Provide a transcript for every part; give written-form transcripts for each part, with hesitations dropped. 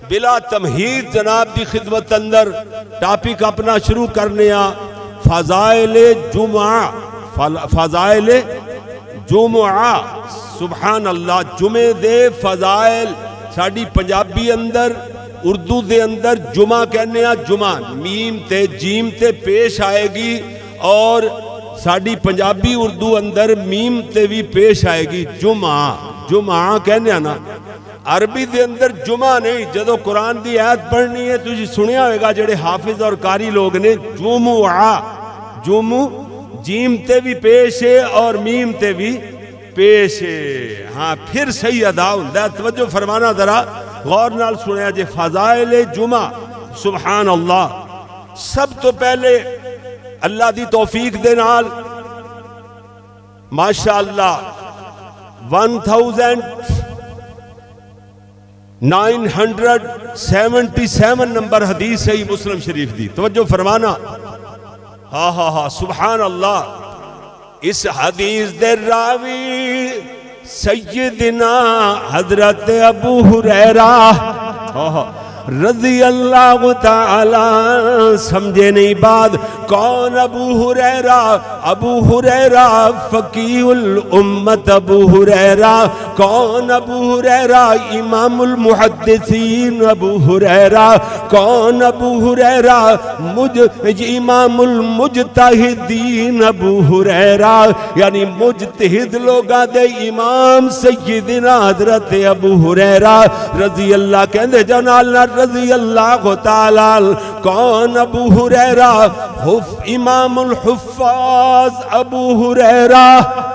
बिला तमहीद जनाब दी खिदमत अंदर टॉपिक अपना शुरू करने फजाइले जुमा। फजाइले जुमा, सुबहान अल्लाह। जुमे दे फजाइल साडी पंजाबी अंदर उर्दू दे अंदर जुमा कहने जुमा मीम ते जीम ते पेश आएगी और साडी पंजाबी उर्दू अंदर मीम ते भी पेश आएगी जुमा। जुमा कहने ना अरबी दे अंदर जुमा नहीं। जदों कुरान दी आयत पढ़नी है तुझे सुनिया होगा जेड़े हाफिज और कारी लोग ने जुमुआ, जुमु जीम ते भी पेश है और मीम ते भी पेश है। हाँ फिर सही अदा हुंदा। तवज्जो फरमाना जरा गौर नाल सुनिया जे फजाइले जुमा। सुबहान अल्लाह। सब तो पहले अल्लाह दी तौफीक दे नाल माशाअल्लाह 1977 नंबर हदीस है मुस्लिम शरीफ दी। तवज्जो फरमाना। हा हा हा सुबहान अल्लाह। इस हदीस दे रावी सैयदना हजरत अबू हुरैरा रज़ी अल्लाह ताला। समझे नहीं बात। कौन अबू हुरैरा? अबू हुरैरा फकीहुल उम्मत अबू हुरैरा। कौन अबू हुरैरा? इमामुल मुहद्दिसीन अबू हुरैरा। कौन अबू हुरैरा? इमामुल मुजतहिदीन अबू हुरैरा, यानी मुजतहिद लोगां दे इमाम सैयदना हजरत अबू हुरैरा रज़ी अल्लाह कहंदे जनाल रज़ी अल्लाह ताला। कौन अबू हुरैरा? इमामुल हुफ़्फ़ाज़ अबू हुरैरा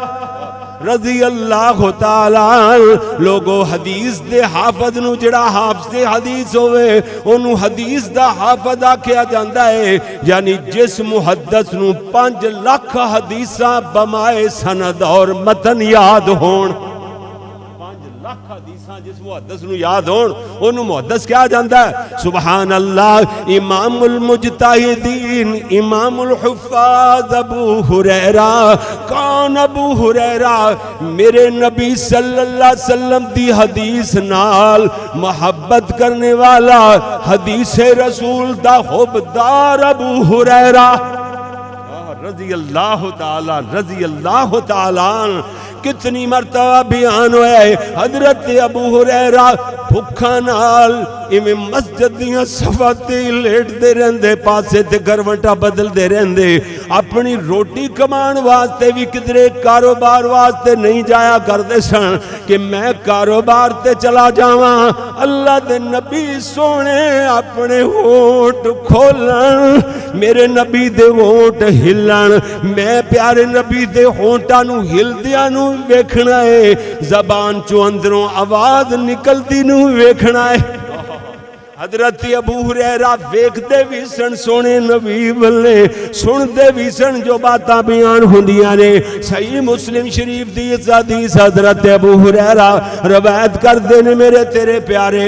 रज़ी अल्लाह ताला। लोगो हदीस दे हाफज नू जिहड़ा हाफिज़े हदीस होवे ओनू हदीस दा हाफज आख्या जांदा है, यानी जिस मुहद्दिस नू 5 लाख हदीसां बमाए सनद और मतन याद होण। 5 लाख हदीसां जिस मुहद्दिस नू याद होण ओनू मुहद्दिस कहा जांदा है। सुबहान अल्लाह। इमामुल मुजतहिदीन इमामुल हुफ़्फ़ाज़ अबू हुरैरा। कौन अबू हुरैरा? मेरे नबी सल्लल्लाहु अलैहि वसल्लम दी हदीस नाल मोहब्बत करने वाला, हदीस रसूल दा हुब्बदार अबू हुरैरा रज़ी अल्लाह ताला। रज़ी अल्लाह ताला। कितनी मरतबा बयान होया है हजरत अबू हुरैरा भुखा नाल इवें मस्जिद दियां सफा ते लेटदे रहंदे, पासे ते करवटा बदलदे रहंदे। अपनी रोटी कमाण वास्ते भी किधरे कारोबार वास्ते नहीं जाया करदे सन कि मैं कारोबार ते चला जावां। अल्लाह दे नबी सोने अपने होठ खोलन, मेरे नबी दे होठ हिलन, मैं प्यारे नबी दे होठां नू हिलदियां नू वेखना है, जबान चो अंदरों आवाज निकलती नू वेखना है। हजरत अबू हुरैरा वेखदे भी सन सोने नबी बल्ले, सुनदे भी सन जो बातां बयान होंदियां ने। सही मुस्लिम शरीफ दी हदीस हजरत अबू हुरैरा रवायत करदे ने मेरे तेरे प्यारे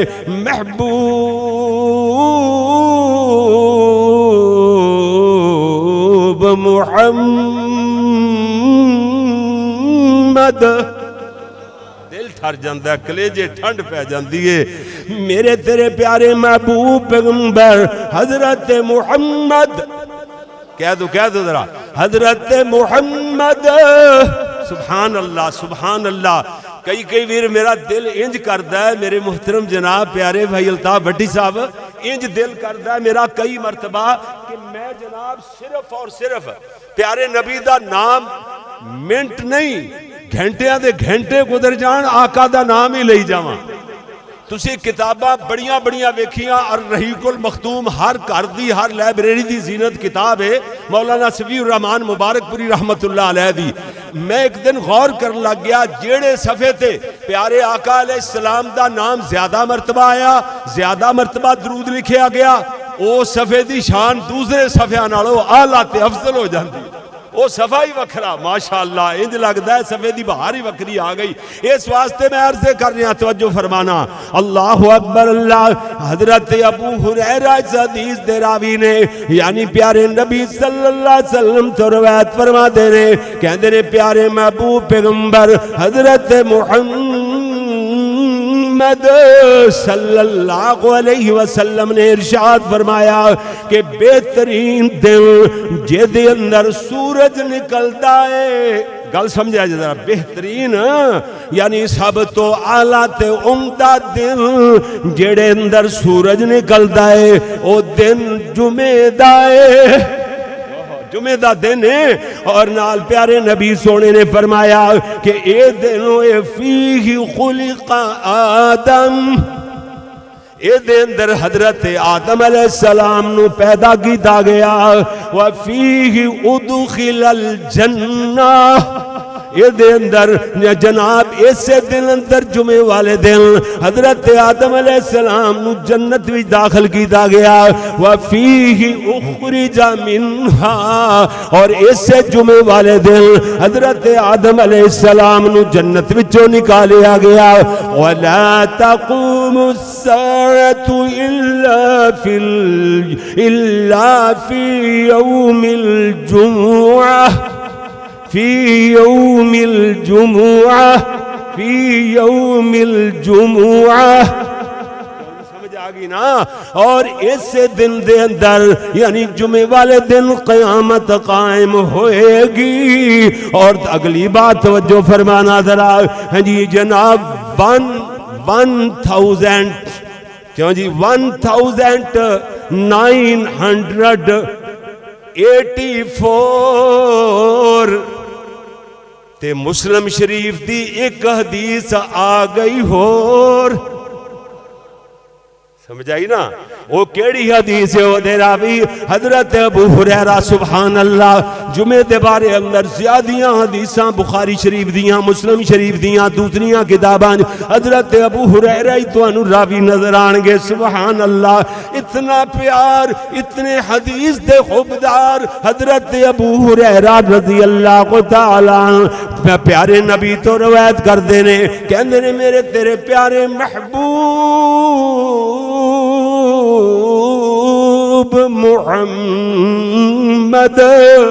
महबूब मुहम्मद। दिल ठर जाता, कलेजे ठंड पै जाती है। मेरे तेरे प्यारे महबूब पैगंबर हजरत मुहम्मद, कह दो जरा, हजरत मुहम्मद। सुभान अल्लाह सुभान अल्लाह। कई वीर मेरा दिल इंज करता है, मेरे मुहतरम जनाब प्यारे भाई अल्ताफ भट्टी साहब, इंज दिल करता है मेरा कई मरतबा कि मैं जनाब सिर्फ और सिर्फ प्यारे नबी दा नाम मिनट नहीं घंटिया दे घंटे गुजर जान आका दा नाम ही लई जावां। तुसी किताबां बड़ियां बड़ियां वेखियां और रहीकुल मखतूम हर घर दी हर लाइब्रेरी दी जीनत किताब है मौलाना सफीउर रहमान मुबारकपुरी रहमतुल्लाह अलैह दी। मैं एक दिन गौर कर लग गया जेड़े सफ़े ते प्यारे आका अलैहिस्सलाम दा नाम ज्यादा मरतबा आया, ज्यादा मरतबा दरूद लिखिया गया, वो सफ़े दी शान दूसरे सफ़िया नालों आला ते अफजल हो जाती। वो सफा ही वखरा माशाअल्लाह, इंज लगता है सफे दी बहार ही वक्री आ गई। इस वास्ते मैं अर्ज़ कर रहा, तवज्जो फरमाना। अल्लाहु अकबर अल्लाह। हजरत अबू हुरैरा इस हदीस दे रावी ने यानी प्यारे नबी सल्लल्लाहु अलैहि वसल्लम तो रवायत फरमाते ने, कहते ने प्यारे महबूब पैगंबर हजरत मुहम्मद मुहम्मद सल्लल्लाहु अलैहि वसल्लम ने इरशाद फरमाया कि बेहतरीन दिन जेदे अंदर सूरज निकलता है, गल समझा जरा, बेहतरीन यानी सब तो आला ते उम्दा दिन जेड़े अंदर सूरज निकलता है वो दिन जुमे दा है, जुमे दा दिन है। और नाल प्यारे नबी सोने ने फरमाया कि ए दिन फीही खुलिका आदम, ए दे अंदर हजरत आदम अलैहिस्सलाम नु पैदा किया गया। व फीही उदखिलल जन्ना, ये अंदर जनाब इसे दिन अंदर जुमे वाले दिन हजरत आदम अलैहिस्सलाम नु जन्नत में दाखिल किया गया। व फीही उखरिजा मिन्हा, और इसे जुमे वाले दिन हजरत आदम अलैहिस्सलाम नु जन्नत विचों निकालिया गया। वला तक़ूमुस्साअतु इल्ला फी यौमिल जुमुआ, फी यौमिल जुमुआ, फी यौमिल जुमुआ, समझ आ गई ना। और इस दिन दे अंदर यानी जुमे वाले दिन क़यामत कायम होएगी। और अगली बात तवज्जो फरमाना जरा, हाँ जी जनाब 1000 क्यों जी 1984 ते मुस्लिम शरीफ दी एक हदीस आ गई होर, समझ आई ना। वो केड़ी हदीस है, वो रावी हजरत अबू हुरैरा सुभान अल्लाह। जुमे दे बारे अंदर ज़्यादियां हदीसां बुखारी शरीफ दियां, मुस्लिम शरीफ दियां, दूसरियां किताबां हजरत अबू हुरैरा ही तुहानू रावी नजर आएंगे। सुभान अल्लाह, इतना प्यार, इतने हदीस दे खुबदार हजरत अबू हुरैरा रज़ी अल्लाह तआला प्यारे नबी तो रवायत करते ने, कहते ने मेरे तेरे प्यारे महबूब मुहम्मद।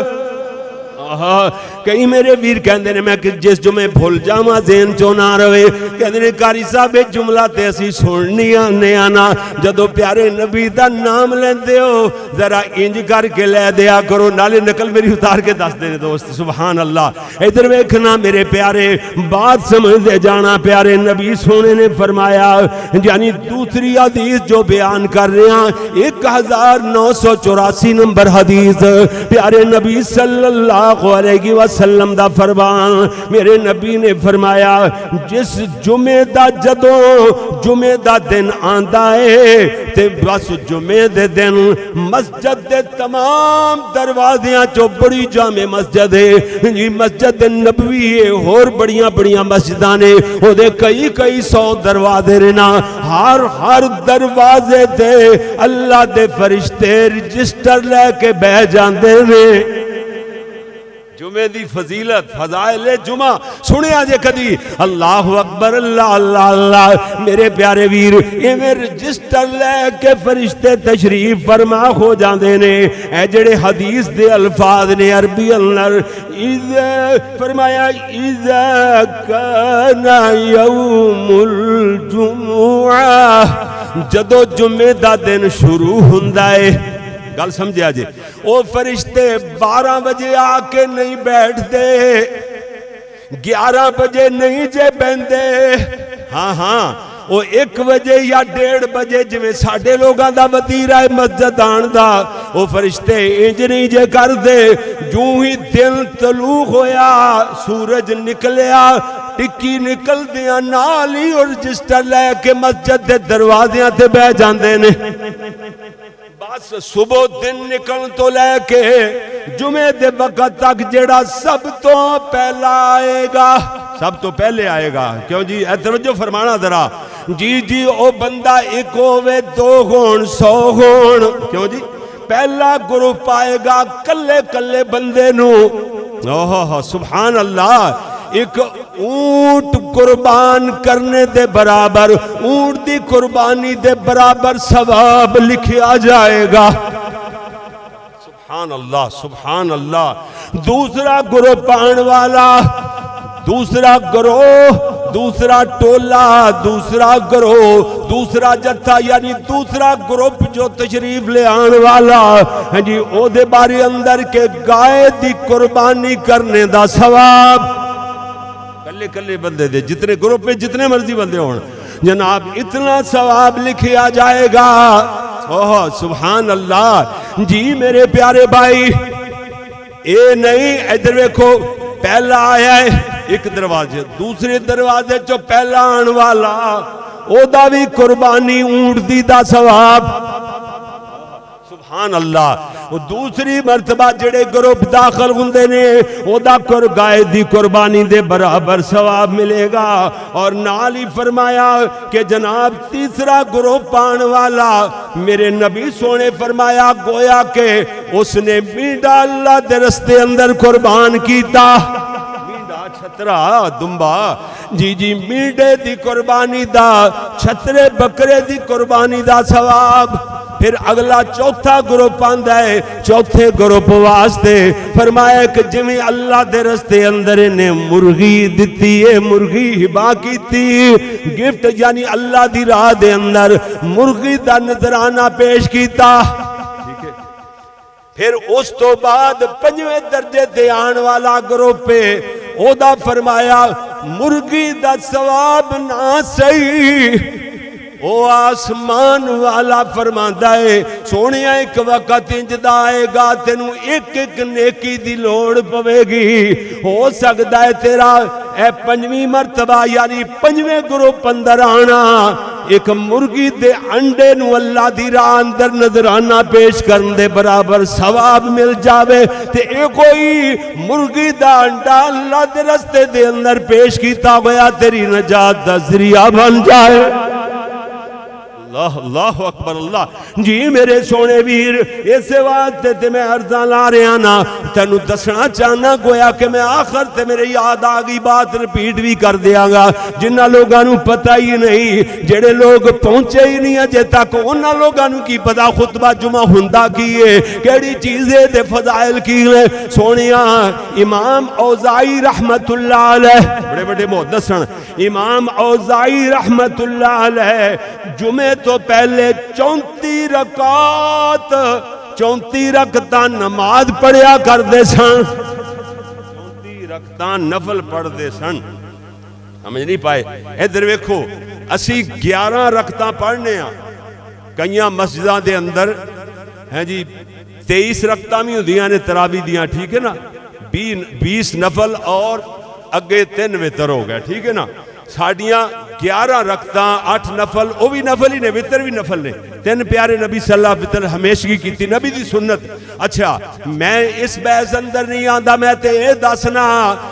कई मेरे वीर कहते ने मैं जिस जुमे भुल जावा जेन चो ना रहे, कहते ने कारी साहब ये जुमला ते असी सुननी आने आना, जदों प्यारे नबी दा नाम लेंदे हो जरा इंज करके लै दिया करो, नाले नकल मेरी उतार के दस दे दोस्त। सुभान अल्लाह, इधर वेखना मेरे प्यारे, बात समझते जाना। प्यारे नबी सोने ने फरमाया, यानी दूसरी हदीस जो बयान कर रहे हैं 1984 नंबर हदीस, प्यारे नबी सल्लल्लाहु अलैहि वसल्लम दा फरमान, मेरे नबी ने फरमाया जिस जुमे दा जदों जुमे दा दिन आंदा है ते बस जुमे दे दिन मस्जिद दे तमाम दरवाज़ियां चो बड़ी जामे मस्जिद है जी, मस्जिद नबवी है, होर बड़ियां बड़ियां मस्जिदां ने, ओदे कई कई 100 दरवाजे ने ना, हर दरवाजे ते अल्लाह दे फरिश्ते रजिस्टर लैके बह जाते ने। जुमे दी फजीलत फजाइले जुमा सुनिया जे कदी? अल्लाह अकबर, अल्लाह अल्लाह अल्लाह। मेरे प्यारे वीर इवें रजिस्टर लैके फरिश्ते तशरीफ फरमा हो जाते ने। ए जेड़े हदीस दे अल्फाज ने अरबी अंदर फरमाया इज़ा काना यौमुल जुमुआ, जदों जुमे दा दिन शुरू हुंदा है, गल समझिया जी, वो फरिश्ते 12 बजे आके नहीं बैठते, 11 बजे नहीं जे बहते, हाँ हाँ वो 1 बजे या 1:30 बजे जिमें साडे लोगों का वतीरा है मस्जिद आन दा, वो फरिश्ते इंज नहीं जे करते। जूं ही दिन तलू होया, सूरज निकलिया, टिक्की निकलदियां नाल ही रजिस्टर लैके मस्जिद के दरवाज़ियां ते बह जाते ने। बस सुबह दिन निकल तो लैके जुमे दे वक़्त तक जेड़ा सब तो पहला आएगा, सब तो पहले आएगा, क्यों जी तवज्जो फरमाना जरा जी जी, ओ बंदा 1 होवे 2 होण 100 होण, क्यों जी पहला ग्रुप आएगा कल्ले कल्ले बंदे नू। ओहो सुभान अल्लाह, एक ऊंट कुर्बान करने दे बराबर, ऊंट दी कुर्बानी दे बराबर सवाब लिखा जाएगा। सुभान अल्लाह सुभान अल्लाह। दूसरा ग्रोह पाने वाला, दूसरा ग्रोह दूसरा टोला, दूसरा ग्रोह, दूसरा जत्था यानी दूसरा ग्रुप जो तशरीफ ले आने वाला है जी, ओदे बारे अंदर के गाय दी कुर्बानी करने दा सवाब कल्ले कल्ले बंदे दे, जितने ग्रुप में जितने मर्जी बंदे हों जनाब, इतना सवाब लिखा जाएगा। ओह सुभान अल्लाह जी मेरे प्यारे भाई, ये नहीं इधर देखो, पहला आया है एक दरवाजे, दूसरे दरवाजे चो पहला आने वाला ओदा भी कुर्बानी ऊंट दी दा सवाब। सुभान अल्लाह। दूसरी मरतबा जेड़े ग्रुप दाखिल होंदे ने ओदा गाय दी कुर्बानी दे बराबर सवाब मिलेगा। और नाल ही फरमाया कि जनाब तीसरा ग्रुप आने वाला, मेरे नबी सोने फरमाया गोया के उसने मींढा अल्लाह दे रस्ते अंदर कुर्बान कीता। छतरा दुंबा जी जी, मींढे दी कुर्बानी दा, छतरे बकरे दी कुर्बानी दा सवाब। फिर अगला चौथा ग्रुप आंदा है, चौथे ग्रुप वास्ते फरमाया कि जिवें अल्लाह दे रस्ते अंदर ने मुर्गी दिती है, मुर्गी हिबा की थी, गिफ्ट यानी अल्लाह दी राह दे अंदर मुर्गी दा नजराना पेश किया। फिर उस तो बाद पंजवें दर्जे ते आने वाला ग्रुप है, ओदा फरमाया मुर्गी दा सवाब ना सही, ओ आसमान वाला फरमांदा है सोने एक वक्त इंजदा आएगा तेनू एक एक नेकी दी लोड़ पवेगी। हो सकता है तेरा ए पंजवीं मरतबा यानी पंजवें ग्रुप अंदर आना, एक मुर्गी दे अंडे नू अल्लाह दी राह अंदर नजराना पेश करने दे बराबर सवाब मिल जावे, ते ए कोई मुर्गी दा अंडा अल्लाह दे रस्ते दे अंदर पेश किया गया तेरी नजात दा जरिया बन जाए। अल्लाह अल्लाह अकबर अल्लाह जी मेरे सोने वीर, इस वास्ते ते मैं अर्जा ला रहा ना, तेनू दसना चाहना गोया कि मैं आखिर ते मेरे याद आ गई बात रिपीट भी कर दियागा। जिन्ना लोगों को पता ही नहीं, जेड़े लोग पहुंचे ही नहीं अजे तक, उन्होंने लोगों को की पता खुतबा जुमा हुंदा की है, केड़ी चीज़ है ते फजाइल की है। सोनिया इमाम औज़ाई रहमतुल्लाह अलैह, बड़े बड़े मुहद्दिस हैं, इमाम औज़ाई रहमतुल्लाह अलैह जुमे तो पहले 34 रकता नमाज पढ़िया करते सन, 34 रकता नफल पढ़ते सन। समझ नहीं पाए? इधर वेखो असी 11 रकता पढ़ने, कई मस्जिदों के अंदर है जी 23 रकता भी होंदियां ने तरावी दियां, ठीक है ना, 20 नफल और अगे 3 वितर हो गया, ठीक है ना। साडियां 11 रकता 8 नफल, वो भी नफल ही ने, वितर भी नफल ने। 3 प्यारे नबी सल्लल्लाहु अलैहि वसल्लम हमेशगी की नबी दी सुन्नत। अच्छा मैं इस बहस अंदर नहीं आंदा, मैं ते ये दसना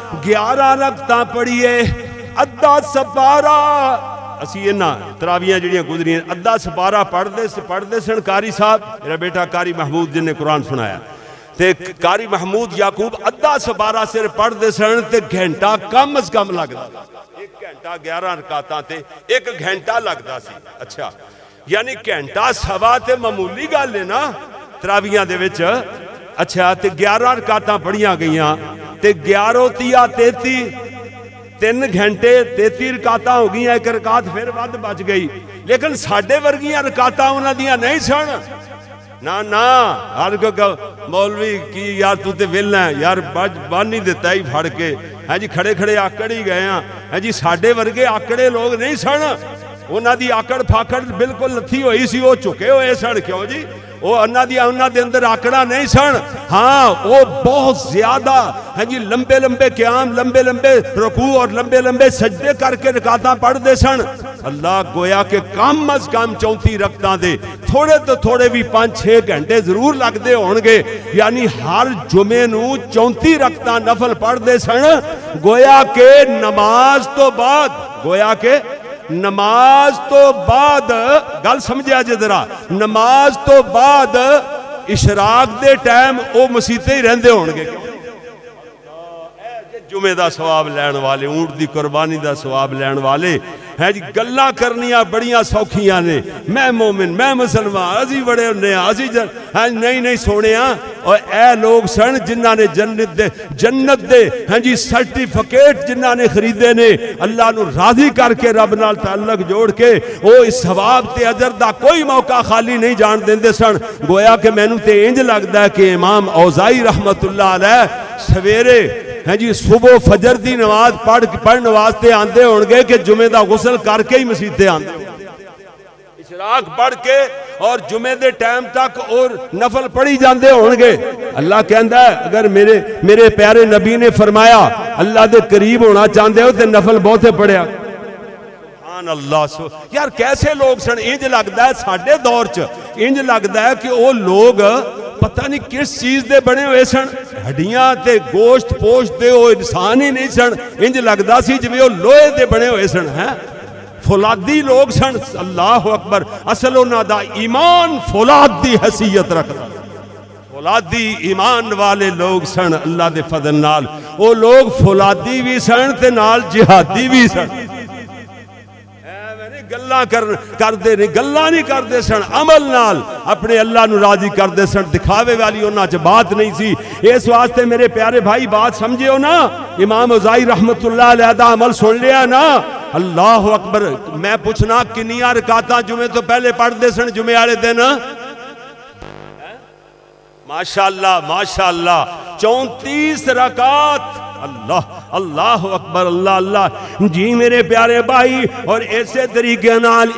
11 रकता पढ़िए, अद्धा सपारा असी इन्हां तरावियां जिहड़ियां गुजरियां अद्धा सपारा पढ़ते सन। कारी साहब मेरा बेटा कारी महमूद जिन्हें कुरान सुनाया, ते कारी महमूद याकूब अद्धा सपारा सिर पढ़ते सन, ते घंटा कम अज कम लगता, 1 घंटा 11 रकातां ते 1 घंटा लगता सी। अच्छा यानी घंटा सवा ते मामूली गल है ना तरावियां दे विच। अच्छा ते 11 रकातां पढ़ियां गईयां, ते 11 तिया 33, 3 घंटे 33 रकातां हो गई, 1 रकात फिर वध बच गई। लेकिन साडे वर्गियां रकातां उन्हां दियां नहीं सन ना ना। हर मौलवी की यार तू तो वेला है यार, बन ही दिता ही फड़ के, है जी खड़े खड़े आकड़ ही गए हैं, है जी साडे वर्गे आकड़े लोग नहीं सन, उन्हां दी आकड़ फाकड़ बिल्कुल लथी हुई सी, वो झुके हुए सन। क्यों जी? वो उन्हां दे अंदर आकड़ा नहीं सन। हाँ वो बहुत ज्यादा है जी लंबे लंबे क्याम, लंबे लंबे रुकू और लंबे लंबे सजदे करके रकातां पढ़ते सन। अल्लाह गोया के कम अज कम 34 रकतां दे थोड़े तो थोड़े भी 5-6 घंटे जरूर लगते होंगे, यानी हर जुमे नूं 34 रकतां नफल पढ़ते सन। गोया के नमाज तो बाद, गोया के नमाज तो बाद, गल समझिया जे जरा, नमाज तो बाद इशराक दे टाइम वो मसीते ही रहंदे होणगे। जुमे का सवाब लैन वाले, ऊंट की कुरबानी का सवाब लैन वाले है जी। गल्लां करनियां बड़ियां सौखियां ने, मैं मोमिन, मैं मुसलमान, असी बड़े होने असी नहीं नहीं सोने। और ए लोग सन जिन्हों ने जन्नत दे हाँ जी सर्टिफिकेट जिन्हों ने खरीदे ने, अल्लाह नू राजी करके रब नाल ताल्लुक जोड़ के वो इस सवाब ते अजर दा कोई मौका खाली नहीं जान देंदे सन। गोया कि मैनू ते इंज लगता है कि इमाम औज़ाई रहमतुल्लाह अलैह सवेरे है जी सुबह फजर की नमाज पढ़ने वास्ते आते होंगे कि जुमे का गुसल करके ही मसीते आते, इशराक पढ़ के और जुमे के टाइम तक और नफल पढ़ी जाते होंगे। अल्लाह कहता है अगर मेरे प्यारे नबी ने फरमाया अल्लाह के करीब होना चाहते हो तो नफल बहुते पढ़िया। अल्लाह यार कैसे लोग सन, इंज लगता है साडे दौर च इंज लगता है कि वो लोग पता नहीं किस चीज के बने हुए सन, हड्डियां ते गोश्त पोश्त दे वो इंसान ही नहीं सन, इंज लगता सी जिवें वो लोहे दे बने हुए सन, है फौलादी लोग सन। अल्लाह अकबर, असल उन्हां दा ईमान फौलाद दी हैसियत रखदा, फौलादी ईमान वाले लोग सन। अल्लाह दे फजल नाल वो लोग फौलादी भी सन ते नाल जिहादी भी सन। गल्लां करते नहीं, गल्लां नहीं करते सन, अमल नाल अपने अल्लाह नू राजी करते सन। दिखावे वाली उन्हां च बात नहीं सी। इस वास्ते मेरे प्यारे भाई बात समझियो ना, इमाम औज़ाई रहमतुल्लाह अलैह दा अमल सुन लिया ना। अल्लाह अकबर, मैं पूछना किन्नियां रकातां जुमे तो पहले पढ़ते सन जुमे वाले दिन? माशाअल्लाह माशाअल्लाह 34 रकात। अल्लाह अल्लाह अकबर, अल्लाह अल्लाह जी मेरे प्यारे भाई। और ऐसे तरीके नाल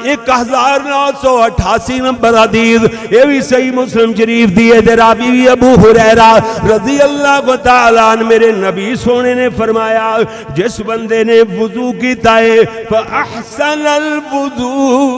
1988 नंबर हदीस, ये भी सही मुस्लिम शरीफ दी है, रावी भी अबू हुरैरा रज़ी अल्लाह तआला अन्हु, मेरे नबी सोने ने फरमाया जिस बंदे ने वुजू कीता है फअहसनल वुजू,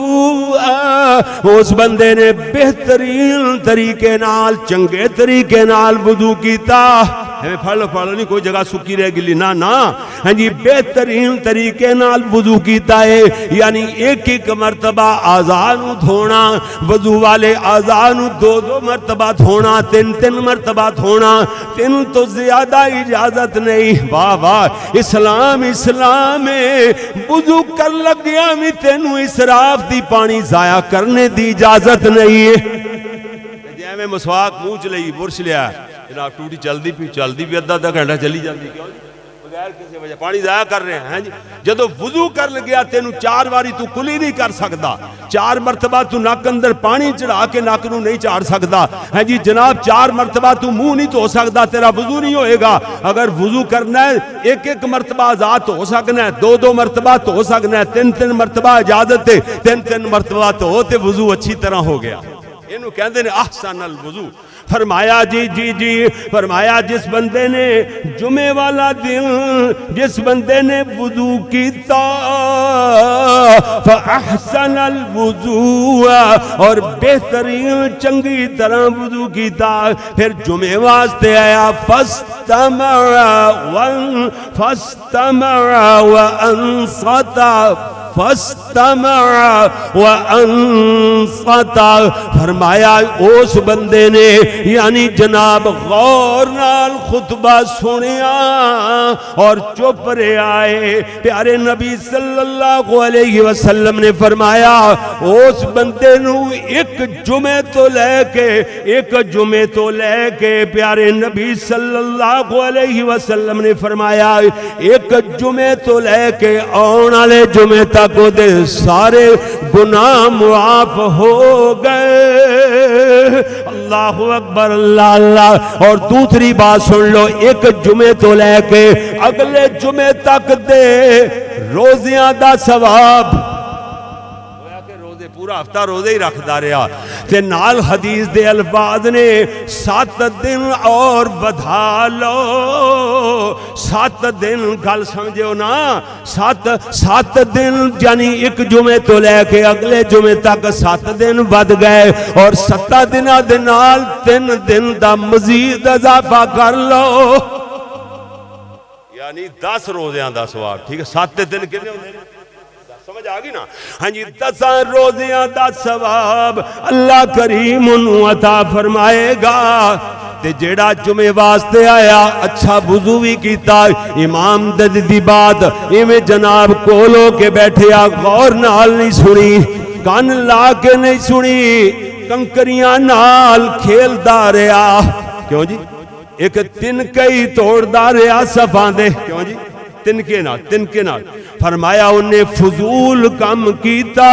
उस बंदे ने बेहतरीन तरीके नाल चंगे तरीके नाल वुजू कीता। फल नहीं कोई जगह सुकी रह गिली ना ना, हाँ जी बेहतरीन तरीके नाल वुजू कीता है, यानी एक एक मरतबा आज़ा नू धोना, वजू वाले आज़ा नू 2-2 मरतबा धोना, 3-3 मरतबा धोना, 3 तो ज्यादा इजाजत नहीं। वाह वाह, इस्लाम इस्लाम है। वुजू कर लग गया भी तेनू इसराफ दी पानी जाया करने दी इजाजत नहीं है। जिवें मसवाक मुंह च लई बुरश लिया जनाब, टूटी चलती भी अद्धा घंटा चली जाती, क्यों बगैर किसी वजह पानी जाया कर रहे हैं जी। जदों वुजू कर गया तेनू 4 बारी तू कुली नहीं कर सकता, 4 मरतबा तू नक अंदर पानी चढ़ा के नक नू नहीं चाड़ सकता है जी जनाब, 4 मरतबा तू मुंह नहीं धो सकता, तेरा वुजू नहीं होएगा। अगर वुजू करना है 1-1 मरतबा आजाद हो सकना है, 2-2 मरतबा धो सकना है, 3-3 मरतबा इजाजत है, 3-3 मरतबा धो ते वुजू अच्छी तरह हो गया। इनू कहते ने अहसनल वुजू। फरमाया जी फरमाया जिस बंदे ने जुमे वाला दिन जिस बंदे ने वुजू कीता फअहसनल वुजू, और बेहतरीन चंगी तरह वुजू कीता, फिर जुमे वास्ते आया फस्तमा व अंसता फरमाया उस बंदे ने यानी जनाब गौर नाल खुतबा सुनिया और चुप रहे। प्यारे नबी सल्लल्लाहु अलैहि वसल्लम ने फरमाया उस बंदे नू एक जुमे तो लेके प्यारे नबी सल्लल्लाहु अलैहि वसल्लम ने फरमाया एक जुमे तो लेके आने वाले जुमे तक सारे गुनाह मुआफ हो गए। अल्लाह अकबर, अल्लाह अल्लाह। और दूसरी बात सुन लो, एक जुमे तो लेके अगले जुमे तक दे रोजियां दा सवाब, पूरा हफ्ता रोजे ही रखता रहा ते नाल हदीस दे अल्फाज ने 7 दिन और बढ़ा लो। 7 दिन, गल समझो ना, 7 दिन यानी एक जुमे तो लेके अगले जुमे तक 7 दिन बढ़ गए और 7 दिनों दे नाल 3 दिन का मजीद इजाफा कर लो, यानी 10 रोजियां का सवाब। ठीक है, 7 दिन कितने होंगे समझ आ गई ना? हाँ जी, 10 रोजियां का सवाब अल्लाह करीम उन्हें अता फरमाएगा। ते जेड़ा जुमे वास्ते आया अच्छा वुजू भी कीता, इमाम दी बात इवें जनाब कोल होके बैठिया, गौर नाल नहीं सुनी, कान ला के नहीं सुनी, कंकरियां नाल खेलदा रहा। क्यों जी? एक तिनके ही तोड़दा रहा सफा दे। क्यों जी? तिनके नाल। फरमाया उन्हें फजूल कम कीता।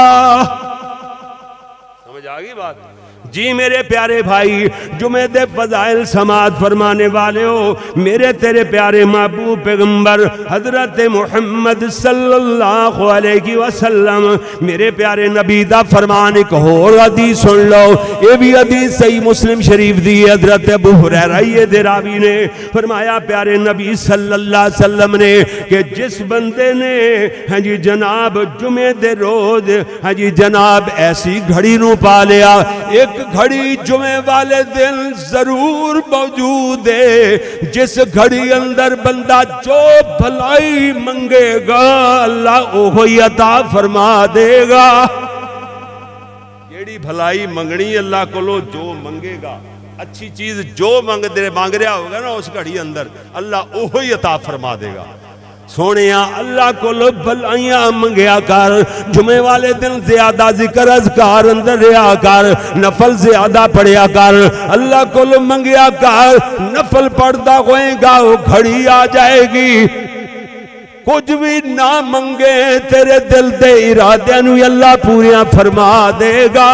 समझ आ गई बात? जी मेरे प्यारे भाई, जुमे दे फजाइल समात फरमाने वाले हो, मेरे तेरे प्यारे महबूब पैगंबर हजरत मुहम्मद सल्लल्लाहु अलैहि वसल्लम, मेरे प्यारे नबी दा फरमान एक होर हदीस सुन लो, ये भी हदीस सही मुस्लिम शरीफ दी। हजरत अबू हुरैरा दे रावी ने फरमाया प्यारे नबी सल्लल्लाहु अलैहि वसल्लम ने कि जिस बंदे ने हाँ जी जनाब जुमे दे रोज हाँ जी जनाब ऐसी घड़ी नू पा लिया, एक घड़ी जुमे वाले दिन जरूर मौजूद है जिस घड़ी अंदर बंदा जो भलाई मंगेगा अल्लाह ओहो ही अता फरमा देगा। जेड़ी भलाई मंगनी अल्लाह कोलो, जो मंगेगा अच्छी चीज जो मांग रहा होगा ना उस घड़ी अंदर अल्लाह ओहो ही अता फरमा देगा। सोने अल्लाह को भलाइयां मंगया कर, जुमे वाले दिन ज्यादा जिक्र अज़कार अंदर रहा कर, नफल ज्यादा पढ़िया कर, अल्लाह को मंगया कर, नफल पढ़ता होएगा वो घड़ी आ जाएगी। कुछ भी ना मंगे तेरे दिल के इरादे नूं अल्लाह पूरियां फरमा देगा।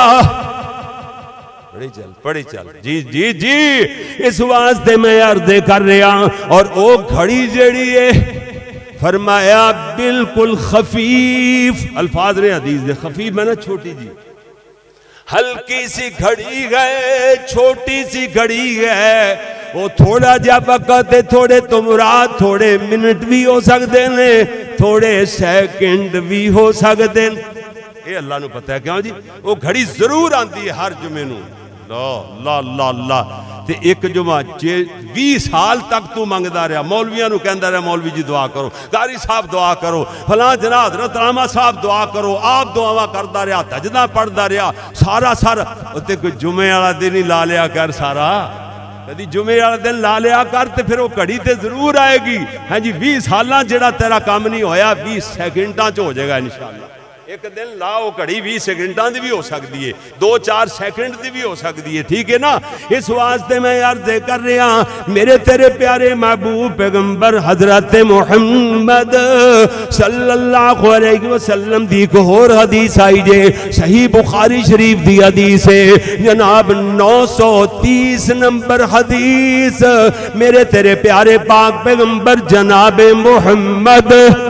पढ़ी चल जी जी जी, इस वास्ते मैं अर्ज़ कर रहा। और वो घड़ी जेड़ी है फरमाया बिल्कुल खफीफ, अल्फाज ने हदीस दे खफीफ है ना, छोटी जी हल्की सी घड़ी है, छोटी सी घड़ी है, वो थोड़ा जा वक्त है, थोड़े तो मुराद थोड़े मिनट भी हो सकते ने, थोड़े सेकंड भी हो सकते हैं, ये अल्लाह नू पता है। क्यों जी? वो घड़ी जरूर आती है हर जुमे नू। ला ला ला ला ते एक जुमा 20 साल तक तू मंगदा रहा, मौलवियां नू कहंदा रहा मौलवी जी दुआ करो, कारी साहब दुआ करो, फलां जना हजरत रामा साहब दुआ करो, आप दुआवां करदा रहा, तजदा पढ़दा रहा, सारा उत्ते कोई जुमे वाला दिन ही ला लिया कर, सारा कदी जुमे वाला दिन ला लिया कर, ते फिर वो घड़ी ते जरूर आएगी। हाँ जी 20 साल जेड़ा तेरा काम नहीं होया 20 सेकंडां च हो जाएगा इंशाअल्लाह। एक दिन लाओ घड़ी 20 सेकंडां दी भी हो सकती है, 2-4 सेकंड दी भी हो सकती है, ठीक है ना। इस वास्ते मैं अर्ज़ कर रहा मेरे तेरे प्यारे महबूब पैगंबर हजरत मुहम्मद सल्लल्लाहु अलैहि वसल्लम दी एक होर हदीस आई जे, सही बुखारी शरीफ दी हदीस है जनाब 930 नंबर हदीस। मेरे तेरे प्यारे पाक पैगंबर जनाब मुहम्मद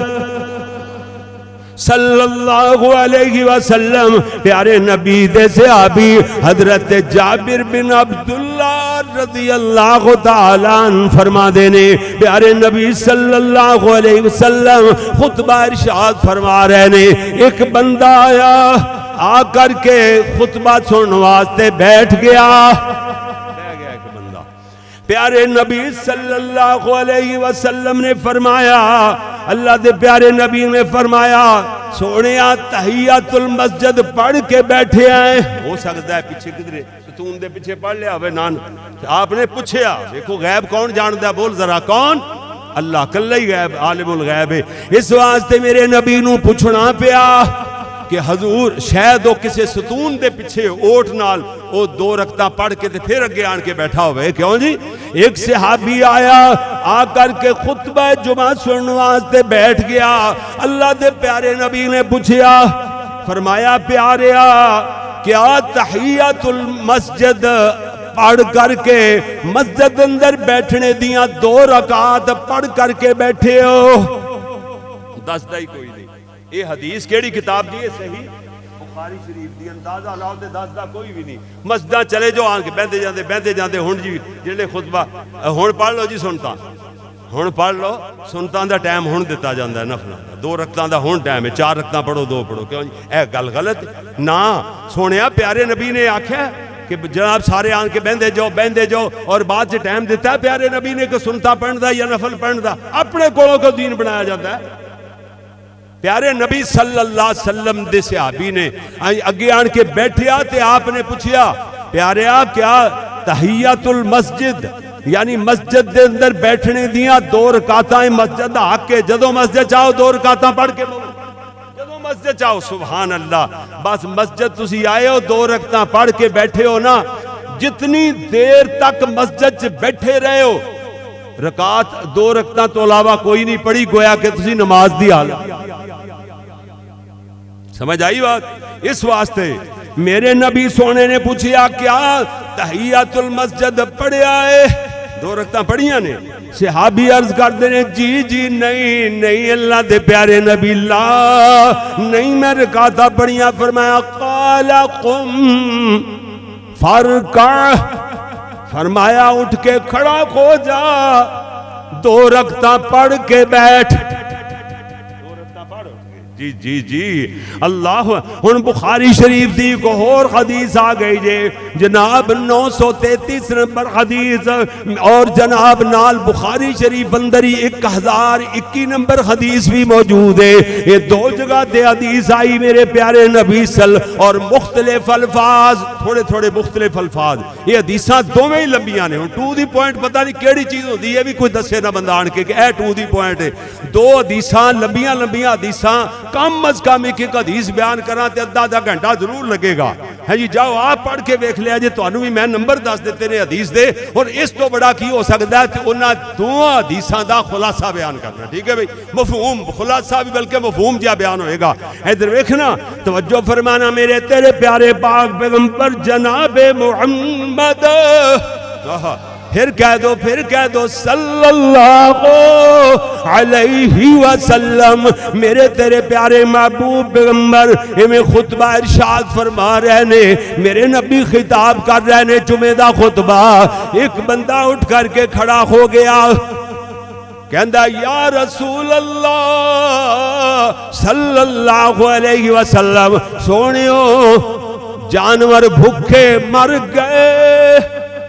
सल्लल्लाहु अलैहि वसल्लम प्यारे नबी दे सहाबी हजरत जाबिर बिन अब्दुल्ला रज़ियल्लाहु ताला अन्हु फरमा देने, प्यारे नबी सल्लल्लाहु अलैहि वसल्लम खुतबा इरशाद फरमा रहे ने, एक बंदा आया आकर के खुतबा सुनने वास्ते बैठ गया। एक बंदा, प्यारे नबी सल्लल्लाहु अलैहि वसल्लम ने फरमाया, अल्लाह दे प्यारे नबी ने फरमाया सोने तहियतुल मस्जिद पढ़ के बैठे आए, हो सकता है पीछे किधरे सतून दे पीछे पढ़ लिया होवे नान। आपने पूछया, देखो गैब कौन जानता, बोल जरा कौन? अल्लाह कल्ला ही गैब आलिमुल गैब है। इस वास्ते मेरे नबी नू पूछना पिया कि हजूर शायद वो किसी सतून दे पीछे ओट नाल वो 2 रकता पढ़ के ते फिर अगे आन के बैठा होवे। क्यों जी? एक सहाबी आया आकर के खुतबा जुमा सुनने वास्ते बैठ गया। अल्लाह दे प्यारे नबी ने पूछया, फरमाया प्यारिया क्या तहियतुल मस्जिद पढ़ करके मस्जिद अंदर बैठने दियां 2 रकात पढ़ करके बैठे हो? दसदा ही कोई नहीं। ये हदीस केड़ी किताब दी है? सही बुखारी शरीफ दी। अंदाजा लाओ ते दसदा कोई भी नहीं। मस्जिदां चले जाओ आके बहते जाते हुण जी जेड़े खुतबा हुण पढ़ लो जी, सुनता हुण पढ़ लो, सुनता दा टाइम हुण दिता जांदा है, नफलां दा 2 रकतां दा हुण टाइम है, 4 रकतां पढ़ो 2 पढ़ो। क्यों जी? यह गल गलत ना। सोनिया प्यारे नबी ने आख्या कि जनाब सारे आन के बहते जाओ और बाद च टाइम दिता है प्यारे नबी ने कि सुनता पढ़न दा या नफल पढ़न दा। अपने कोलों को दीन बनाया जाता है। प्यारे नबी सल्लल्लाहु अलैहि वसल्लम दे सहाबी ने अगे आन के बैठिया ते आपने पूछया, प्यारिया क्या तहियतुल मस्जिद यानी मस्जिद के अंदर बैठने दियां 2 रकातां मस्जिद हक के जदों मस्जिद चाहो 2 रकातां पढ़ के जदों मस्जिद चाहो सुभान अल्लाह। बस मस्जिद तुसी आए हो 2 रकातां पढ़ के बैठे हो ना, जितनी देर तक मस्जिद च बैठे रहे हो रकात 2 रकातां तो अलावा कोई नहीं पढ़ी, गोया कि तुसी नमाज दी हालत। समझ आई बात? इस वास्ते मेरे नबी सोने ने पूछा क्या तहियतुल मस्जिद पढ़िया है? 2 रकातां पढ़िया ने? सहाबी अर्ज करते ने जी जी नहीं नहीं अल्लाह दे प्यारे नबी ला नहीं मैं रकातां पढ़िया। फरमाया काला कुम फरका, फरमाया उठ के खड़ा हो जा 2 रकातां पढ़ के बैठ। जी जी जी अल्लाह। हुन बुखारी शरीफ दी एक और हदीस आ गई जे जनाब 933 नंबर हदीस, और जनाब नाल बुखारी शरीफ अंदर ही 1021 नंबर हदीस भी मौजूद है। ये 2 जगह ते हदीस आई मेरे प्यारे नबी सल और मुख्तलिफ अल्फाज, थोड़े थोड़े मुख्तलिफ अल्फाज। ये हदीसां दोवें ही लंबियां ने। टू दी पॉइंट पता नहीं केड़ी चीज होती है भी कोई दसे ना बंदा आन के ए टू दी पॉइंट है। 2 हदीसां लंबियां लंबियां हदीसां, कम अज कम एक हदीस बयान करा तो आधा घंटा जरूर लगेगा है जी। जाओ आप पढ़ के वेख लिया जे, तुहानू भी मैं नंबर दस दिते ने हदीस दे, और इस तो बड़ा की हो सकता है उन्होंने 2 हदीसां दा खुलासा बयान करना। ठीक है भाई, मफहूम खुलासा भी बल्कि मफहूम जिहा बयान होएगा। इधर वेखना, तवज्जो फरमाना मेरे तेरे प्यारे पाक पैगंबर जनाबे मुहम्मद, फिर कह दो सल्लल्लाहु अलैहि वसल्लम। मेरे तेरे प्यारे महबूब पैगंबर इमें खुतबा इरशाद फरमा रहे ने, मेरे नबी खिताब कर रहे ने जुमे दा खुतबा। एक बंदा उठ करके खड़ा हो गया, कहंदा या रसूल अल्लाह सल्लल्लाहु अलैहि वसल्लम, सोनियो जानवर भूखे मर गए,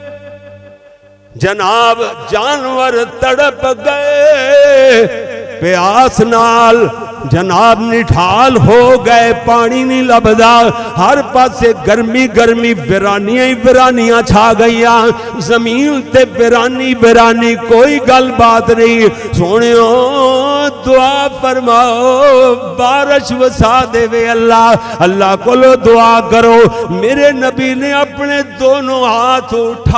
जनाब जानवर तड़प गए, प्यास नाल जनाब निठाल हो गए, पानी नहीं लभदा, हर पासे गर्मी गर्मी वीरानियां ही वीरानियां छा गई, जमीन ते वीरानी वीरानी, कोई गल बात नहीं। सोनियो दुआ फरमाओ बारिश वसा देवे अल्लाह, अल्लाह कोलो दुआ करो। मेरे नबी ने अपने दोनों हाथ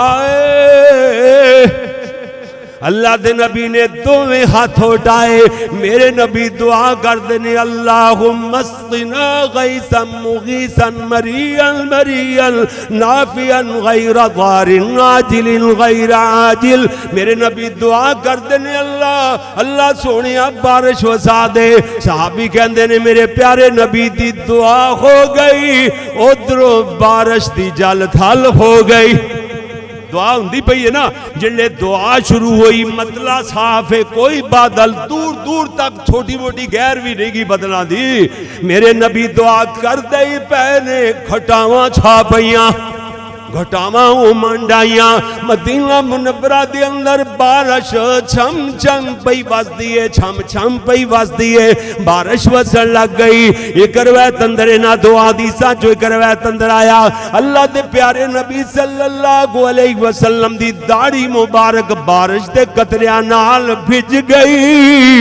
उठाए, अल्लाह दे नबी ने दोवें हाथ उठाए, मेरे नबी दुआ करते ने अल्लाहुम्मा अस्क़िना गैसन मुगीसन मरियन मरियन नाफियन गैरा ज़ारिन आजिलिन गैरा आजिल। मेरे नबी दुआ करते ने अल्लाह अल्लाह सोनिया बारिश वसा दे। सहाबी कहते ने मेरे प्यारे नबी दी दुआ हो गई, उधरों बारिश दी जल थल हो गई। दुआ होंदी पई है ना, जिले दुआ शुरू हुई मतला साफ है, कोई बादल दूर दूर तक छोटी मोटी गैर भी नहीं बदला दी। मेरे नबी दुआ कर दे पैने, खटावां छा पईयां, घटावां उमंडाइया, मदीना मुनव्वरा दे अंदर बारिश छम छम पई वसदी है, छम छम पई वसदी है, बारिश वसन लग गई। एक रवायत अंदर ना दो हदीसां चो एक रवायत अंदर आया, अल्लाह दे प्यारे नबी सल्लल्लाहु अलैहि वसल्लम दी दाढ़ी मुबारक बारिश दे कतरियां नाल भिज गई।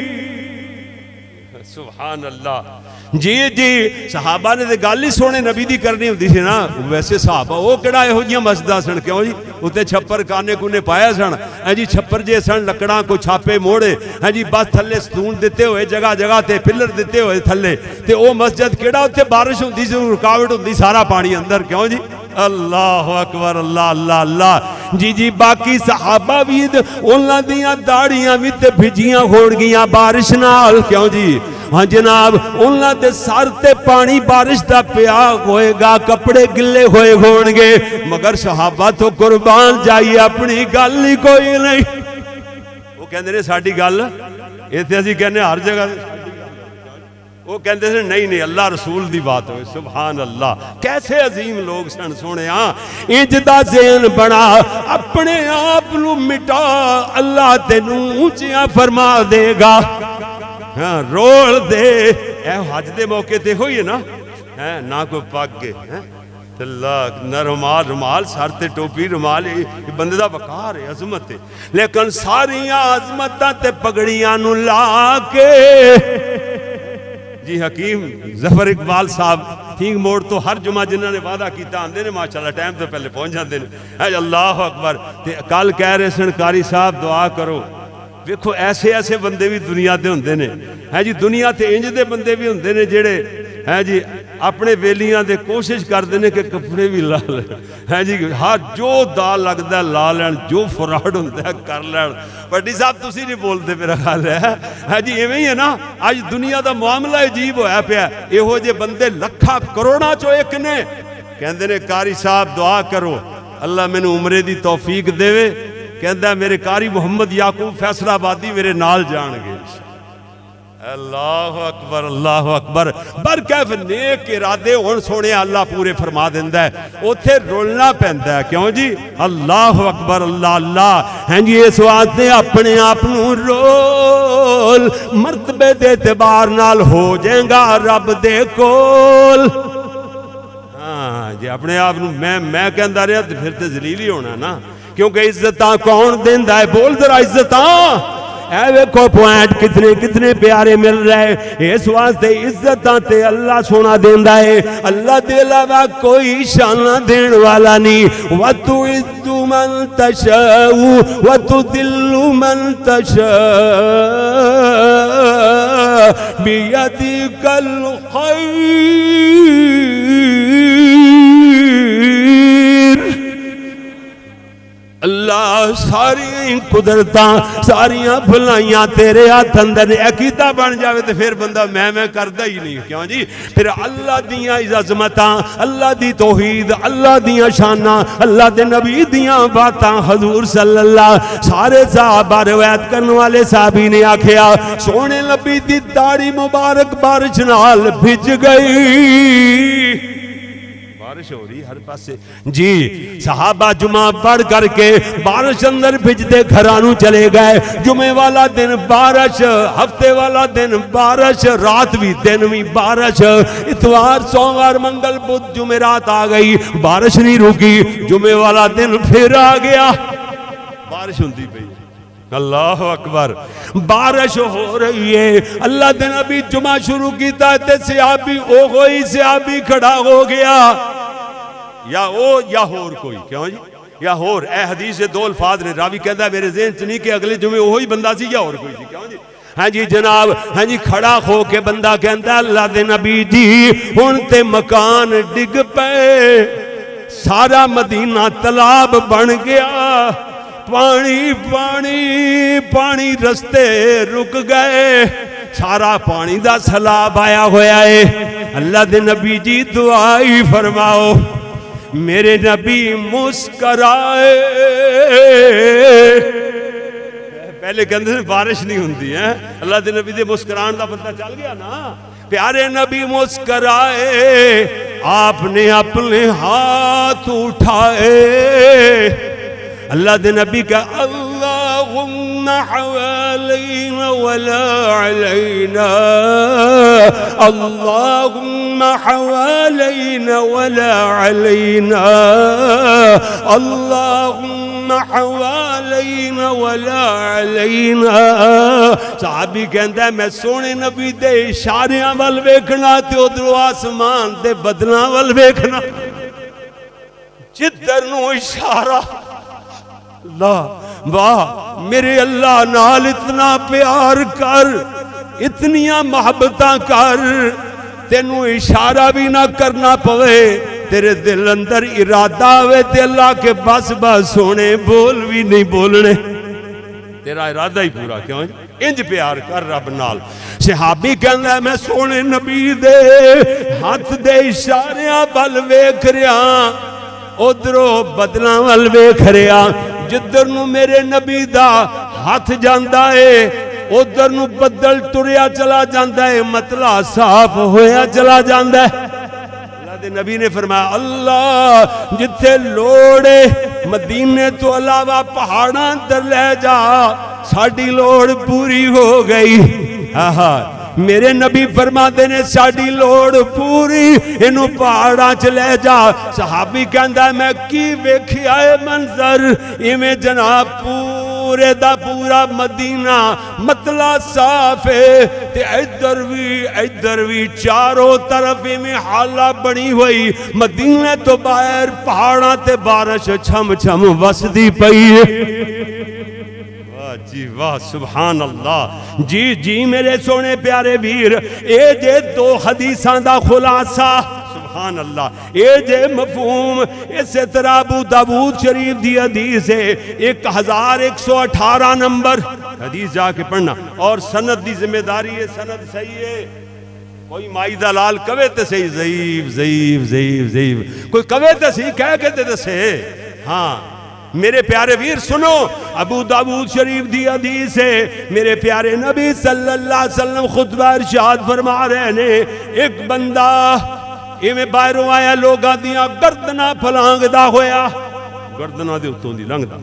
सुभान अल्लाह। जी जी सहाबा ने तो गल ही सोने नबी दी करनी होंदी सी ना। वैसे सहाबा वो किहड़ा इहो जिहियां मस्जिदां सन, क्यों जी उत्ते छप्पर काने कूने पाया सन है जी, छप्पर जे सन लकड़ां को छापे मोड़े है जी, बस थल्ले सतून दिते हुए जगह जगह ते पिलर दिते हुए थल्ले, ते ओ मस्जिद किहड़ा उत्ते बारिश होंदी सी, रुकावट होंदी सारा पानी अंदर। क्यों जी अल्लाह अकबर अल्लाह अल्लाह अल्लाह। जी जी बाकी सहाबा भी उन्हां दियां दाड़ियां भी ते भिजियां होण गियां बारिश नाल। क्यों जी हाँ जनाब, उन्हां दे सर ते पानी बारिश दा पिया होएगा, कपड़े गिले होए होणगे, मगर सहाबा तो कुर्बान जाइए अपनी गल ही कोई नहीं। वो कहंदे ने साडी गल इत्थे असीं कहने हर जगह, वो कहते थे नहीं नहीं अल्लाह रसूल दी बात हो। सुभान अल्लाह, कैसे अजीम लोग सन सोने। इंज दा ज़हन बना, अपने आप नू मिटा, अल्लाह तेनू ऊंचिया फरमा देगा। हाँ रोल दे, ए हज दे मौके ते होई है ना, है ना कोई पग है ना रुमाल रुमाल सर ते टोपी रुमाल बंदे दा वकार है अजमत है। लेकिन सारिया अजमतां ते पगड़ियां नूं ला के जी हकीम जफर इकबाल साहब ठीक मोड़ तो हर जुमा जिन्होंने वादा किया आते हैं माशाल्लाह टाइम तो पहले पहुँच जाते हैं। अल्लाह अकबर। कल कह रहे सन कारी साहब दुआ करो। देखो ऐसे ऐसे बंदे भी दुनिया ते होंदे ने है जी। दुनिया ते इंज दे बंदे भी होंदे ने जेड़े है जी अपने वेलियां दे कोशिश करते हैं कि कपड़े भी ला लैन है जी। हाँ जो दा लगता ला लैन, जो फ्रॉड होंदा कर लैन। वड्डी साहब तुसी नहीं बोलते मेरा ख्याल है जी। इवें ही है ना अज दुनिया का मामला अजीब होया पिया। इहो जे बंदे लखा करोड़ां चो एक ने कहंदे ने कारी साहब दुआ करो अल्लाह मैनू उमरे दी तौफीक देवे। कहंदा मेरे कारी मुहम्मद याकूब फैसलाबादी मेरे नाल जाणगे। अल्लाह अकबर अल्लाह अकबर। बरकैफ नेक इरादे होण सोने अल्लाह पूरे फरमा दिंदा है। उत्थे रोलना पैंदा है क्यों जी। अल्लाह अकबर अल्लाह अल्लाह हैं जी। इस वास्ते अपने आप नूं रोल मर्तबे दे एतबार नाल हो जाएगा रब दे कोल। हाँ जी अपने आप नूं मैं कहंदा रहा तो फिर तो जलील ही होना ना, क्योंकि इज्जतां कौन देंदा है। बोल जरा इज्जतां। वेखो पॉइंट कितने कितने प्यारे मिल रहे। इस वास्ते इज्जतां ते अल्लाह सोना देंदा है। अल्लाह दे अलावा कोई शाना देण वाला नहीं। व तु इज्जु मन तशाउ व तु दिल्लु मन तशा बियदिकल खैर। अल्लाह सारी कुदरतां सारिया भलाइयां तेरे हाथ अंदर ने। अकीदा बन जाए तो फिर बंदा मैं करदा ही नहीं क्यों जी। फिर अल्लाह दियां अज़मतां अल्लाह दी तौहीद अल्लाह दियां शाना अल्लाह दे नबी दियां बातां हजूर सल्लल्लाहु सारे सहाबा रवायत करने वाले साहबी ने आखिया सोने नबी दी दाढ़ी मुबारक बारिश नाल भिज गई। बारिश हो रही हर पासे जी। सहाबा जुमा पढ़ करके बारिश अंदर भिजते घरानू चले गए। जुमे वाला दिन बारिश, हफ्ते वाला दिन बारिश, रात भी दिन भी बारिश। इतवार सोमवार मंगल बुध जुमेरात आ गई बारिश नहीं रुकी। जुमे वाला दिन फिर आ गया बारिश होती पई। अल्लाह अकबर। बारिश हो रही है। अल्लाह ने अभी जुमा शुरू किया ते सहाबी ओहो ही सहाबी खड़ा हो गया या ओ या होर कोई क्यों जी या होर। ए हदीस दे दो अल्फाज ने। रावी कहता मेरे ज़हन च नहीं कि अगले जुमे ओहो ही बंदा सी या होर कोई सी क्यों जी। हाँ जी जनाब हाँ जी खड़ा हो के बंदा कहता अल्लाह दे नबी जी हुण ते मकान डिग पे, सारा मदीना तालाब बन गया, पानी पानी पानी रस्ते रुक गए, सारा पानी दा सैलाब आया होया है। अल्लाह दे नबी जी दुआई फरमाओ। मेरे नबी मुस्कराए। पहले कहते बारिश नहीं होती है। अल्लाह दे नबी दे मुस्कुरान का पता चल गया ना। प्यारे नबी मुस्कराए। आपने अपने हाथ उठाए। अल्लाह दे नबी का अल्लाहुम्मा हवालैना वला अलैना, अल्लाहुम्मा हवालैना वला अलैना, अल्लाहुम्मा हवालैना वला अलैना। साहबी कहंदा मैं सोने नबी दे इशारियां वल वेखना ते उधरों आसमान दे बदलां वल वेखना। जिधर नूं इशारा अल्लाह वाह मेरे अल्लाह नाल इतना प्यार कर, इतनियां मोहब्बतां कर, तेनू इशारा भी ना करना पवे, तेरे दिल अंदर इरादा आवे ते अल्लाह के बस बस सोने बोल भी नहीं बोलने, तेरा इरादा ही पूरा क्यों इंज प्यार कर रब नाल। सहाबी कहंदा मैं सोने नबी दे हाथ दे इशारियां वल वेख रहा, उधरों बदलां वल वेख रहा। जिधर नू मेरे नबी दा हाथ जांदा है उधर नू बदल तुरिया चला जांदा है, मतला साफ होया चला जांदा है। अल्लाह दे नबी ने फरमाया अल्लाह जिथे लोड़ मदीने तो अलावा पहाड़ां अंदर ले जा, साडी लोड़ पूरी हो गई। आहा मेरे नबी फरमाते ने साडी लोड़ पूरी, इनू पहाड़ा च ले जा। सहाबी कहंदा मैं की वेखिया है मंजर, इवें जनाब पूरे दा पूरा मदीना मतला साफ है, ते इधर भी चारों तरफ इवें हाला बनी हुई, मदीने तो बाहर पहाड़ा ते बारिश छम छम वसदी पई है। जी वाह सुभान अल्लाह। जी जी मेरे सोने प्यारे वीर, ए जे दो हदीसां दा खुलासा, सुभान अल्लाह। ए जे मफहूम इस तरह अबू दाऊद शरीफ दी हदीस है 1118 नंबर हदीस, जाके पढ़ना। और सनद दी जिम्मेदारी है, सनद सही है। कोई माई दा लाल कवे तो सही ज़ईफ ज़ईफ ज़ईफ ज़ईफ, कोई कवे तो सही कह के दसे। हाँ मेरे प्यारे वीर सुनो, अबू दाऊद शरीफ दी हदीस है, मेरे प्यारे नबी सल्लल्लाहु अलैहि वसल्लम खुतबा इरशाद फरमा रहे ने, एक बंदा इवें बाहरों आया, लोगां दियां गर्दनां फलांगदा होया, गर्दनां दे उत्तों दी लंघदा,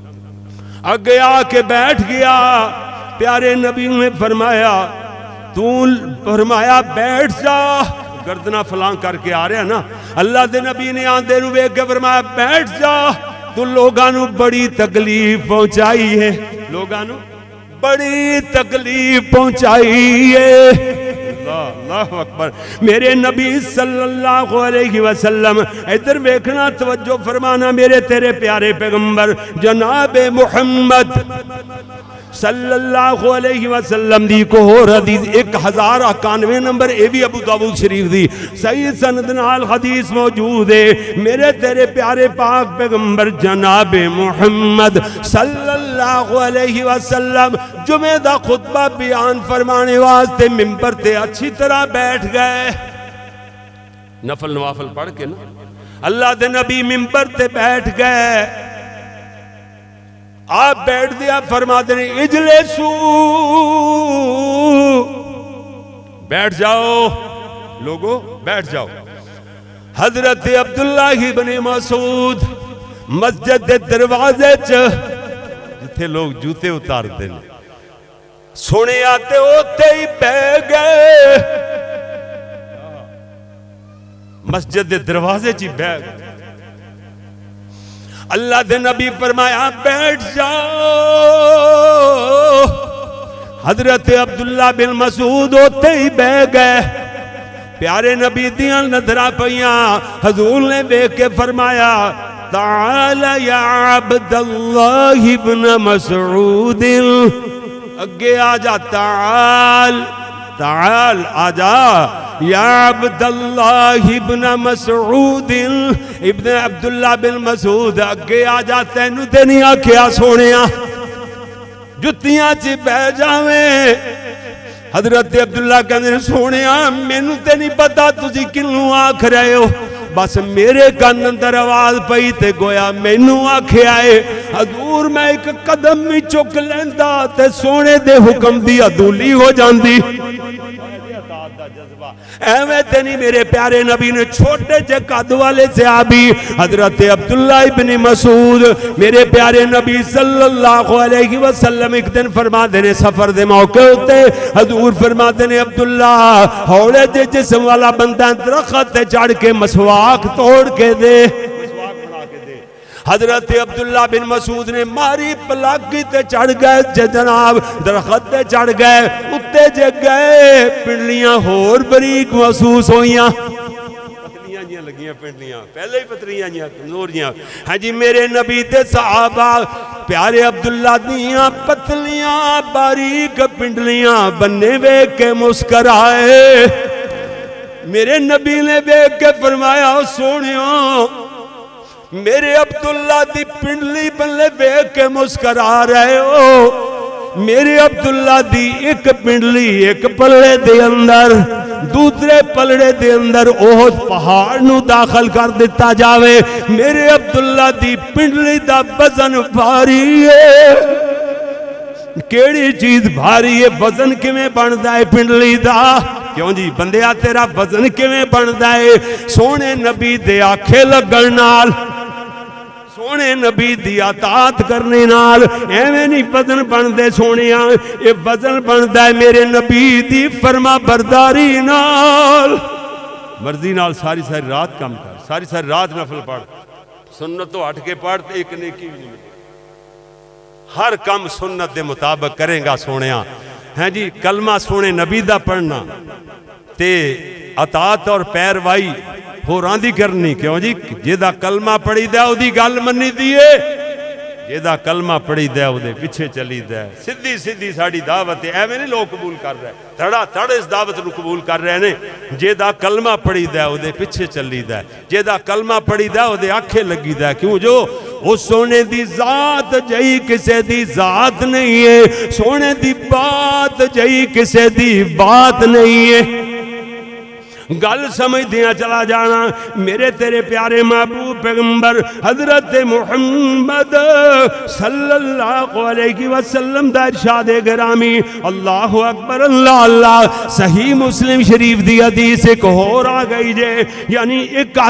अगे आके बैठ गया। प्यारे नबी ने फरमाया, तू फरमाया बैठ जा, गर्दनां फलांग करके आ रहा ना। अल्लाह दे नबी ने आंदे नूं वेख के फरमाया बैठ जा, तू लोगां नूं बड़ी तकलीफ पहुंचाई है, लोगां नूं बड़ी तकलीफ पहुंचाई है। अल्लाह अकबर। मेरे नबी सल्लल्लाहु अलैहि वसल्लम, इधर देखना तवज्जो फरमाना, मेरे तेरे प्यारे पैगंबर जनाब मुहम्मद सल्लल्लाहु अलैहि वसल्लम दी को होर हदीस 1091 नंबर, ये भी अबू दाऊद शरीफ दी सही सनद नाल हदीस मौजूद है। मेरे तेरे प्यारे पाक पैगंबर जनाब मुहम्मद सल्लल्लाहु अलैहि वसल्लम जुमे दा खुतबा बयान फरमाने वास्ते मिंबर ते अच्छी तरह बैठ गए। नफल नवाफल पढ़ के ना अल्लाह दे नबी मिंबर ते बैठ गए। आप बैठ दिया, फरमाते ने इजलिसू, बैठ जाओ लोगो बैठ जाओ। हजरत अब्दुल्ला इब्न मसूद मस्जिद के दरवाजे च जिथे लोग जूते उतारते हैं, सुने आते ओते ही बह गए, मस्जिद के दरवाजे च बह गए। अल्लाह दे नबी फरमाया बैठ जाओ। हजरत अब्दुल्ला बिन मसूद होते ही बह गए। प्यारे नबी दियां नजरा पईयां, हजूर ने देख के फरमाया ताल या अब्दुल्लाह इब्न मसूद, अगे आ जा, ताल ताल आजा या अब्दुल्लाह इब्न मसूद, इब्न अब्दुल्ला बिन मसूद अगे आ जा, तेनू ते नहीं आख्या सोनिया जुत्तियां च बह जावे। हजरत अब्दुल्ला कहते सोनिया मैनू ते नहीं पता तुसी किनू आख रहे हो, बस मेरे कान अंदर आवाज पई ते गोया मैनू आख्या है। हजूर मैं एक कदम भी चुक लेंदा ते सोने दे हुक्म दी अदूली हो जाती। एवं ते नहीं मेरे प्यारे नबी ने छोटे जे कद वाले सहाबी हजरत अब्दुल्ला इब्न मसूद, मेरे प्यारे नबी सल्लल्लाहु अलैहि वसल्लम एक दिन फरमाते ने सफर दे मौके उत्ते हजूर फरमाते ने अब्दुल्ला हौले जे जिस्म वाला बंदा दरख्त ते चढ़ के मसवाक तोड़ के दे, हजरत अब्दुल्ला बिन मसूद ने मारी पलागी ते चढ़ गए, जनाब दरख्त ते चढ़ गए, उत्ते जे गए पिंडलियां होर बरीक महसूस होइयां, पतलियां जियां लगियां पिंडलियां, पहले ही पतलियां जियां नूर जियां। हाँ जी मेरे नबी ते सहाबा प्यारे अब्दुल्ला दियां पतलियां बारीक पिंडलियां बन्ने वेख के मुस्कराए। मेरे नबी ने वेख के फरमाया सोनियो मेरे अब्दुल्ला दी पिंडली बल्ले वेख के मुस्करा रहे हो। मेरे अब्दुल्ला दी एक पिंडली एक पलड़े दे अंदर, दूसरे पलड़े दे अंदर ओहद पहाड़ नू दाखिल कर दिता जावे। मेरे अब्दुल्ला दी पिंडली दा वजन भारी है। केड़ी चीज भारी है? वजन किवें बनदा है पिंडली दा? क्यों जी बंदिया तेरा वजन किवें बनदा है? सोने नबी दे आखे लगन नाल, सोने नबी दी अतात करने नाल एवें नहीं वजन बनते सोने, ये वजन बनता है मेरे नबी दी फरमा बरदारी नाल। मर्जी नाल सारी सारी रात काम कर, सारी सारी रात नफल पढ़, सुन्नत तो हट के पढ़ तो एक नेकी भी नहीं। हर काम सुन्नत के मुताबिक करेगा सोने हैं जी। कलमा सोने नबी दा पढ़ना ते अतात और पैरवाई होरां दी करनी, क्यों जी? जेदा कलमा पढ़ी दा उदी गल मन्नी दी है, जेदा कलमा पढ़ी दा उदे पिछे चली दा। सीधी सीधी साड़ी दावत है, एवें नहीं लोग कबूल कर रहे, धड़ा धड़ इस दावत नूं कबूल कर रहे ने। जेदा कलमा पढ़ी दा उदे पिछे चली दा, जेदा कलमा पढ़ी दा उदे आखे लगी दा। क्यों जो वो सोने दी जात जई किसे दी जात नहीं है, सोने दी बात जई किसे दी बात नहीं है। गल समझ दिया चला जाना। मेरे तेरे प्यारे महबूब पैगंबर हजरत मुहम्मद सल्लल्लाहु अलैहि वसल्लम दा इरशाद गिरामी, अल्लाहु अकबर अल्लाह अल्लाह। सही मुस्लिम शरीफ दी हदीस एक होर आ गई जे, यानी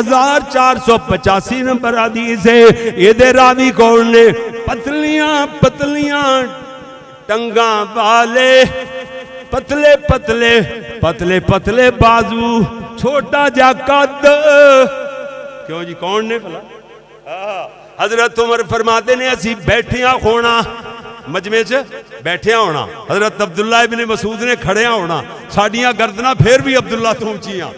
1485 नंबर हदीस है। ये रावी कौन ने? पतलियां पतलियां टंगा वाले, पतले पतले पतले पतले बाजू, छोटा जा कद। क्यों जी? कौन ने भला? हजरत उमर फरमाते ने असी बैठिया होना, मजमे च बैठिया होना। हजरत अब्दुल्ला इब्ने मसूद ने खड़िया होना, साडियां गर्दना फिर भी अब्दुल्ला तो ऊंचियां।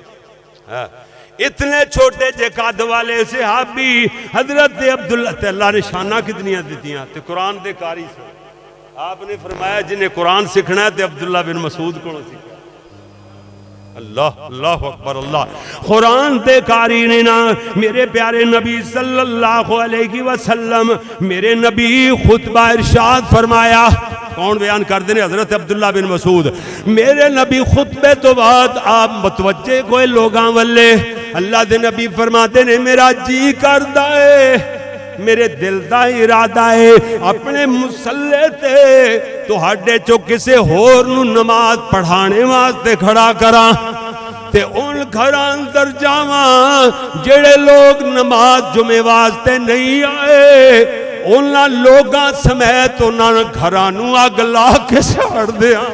इतने छोटे जे कद वाले सहाबी हजरत अब्दुल्ला, अल्लाह ने शाना कितनियां दित्तियां ते कुरान दे कारी से। आपने फरमाया जिन्हें कुरान सीखना है तो अब्दुल्ला बिन मसूद को सीखा। अल्लाह अल्लाह अकबर अल्लाह। कुरान दे कारी ने ना मेरे प्यारे नबी सल्लल्लाहु अलैहि वसल्लम, मेरे नबी खुतबा इरशाद फरमाया। कौन बयान करते हैं? हजरत अब्दुल्ला बिन मसूद। मेरे नबी खुतबे तो बाद आप मुतवज्जे कोई लोगां वल्ले, अल्लाह दे नबी फरमाते ने मेरा जी करदा है, मेरे दिल का इरादा है अपने मुसल्ले ते तुहाडे चो किसे होर नूं नमाज पढ़ाने वास्ते खड़ा करा ते उन घर अंदर जावां जेड़े लोग नमाज जुमे वास्ते नहीं आए, उन्हां लोगां समेत उन्हां घरां नूं अग ला के साड़ दिया।